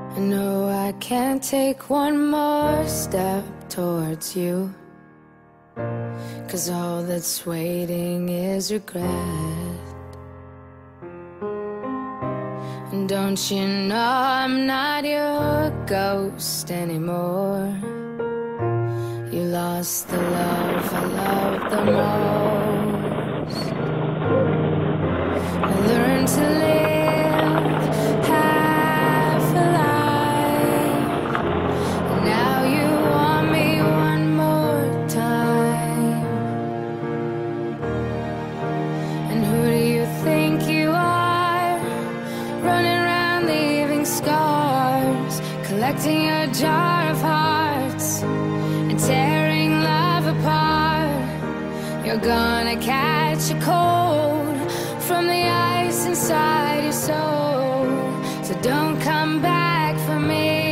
I know I can't take one more step towards you, 'cause all that's waiting is regret. And don't you know I'm not your ghost anymore? You lost the love I loved the most. I learned to live half alive, and now you want me one more time. And who do you think you are, running around leaving scars, collecting your jar of hearts and tearing love apart? You're gonna catch a cold from the ice inside your soul, so don't come back for me.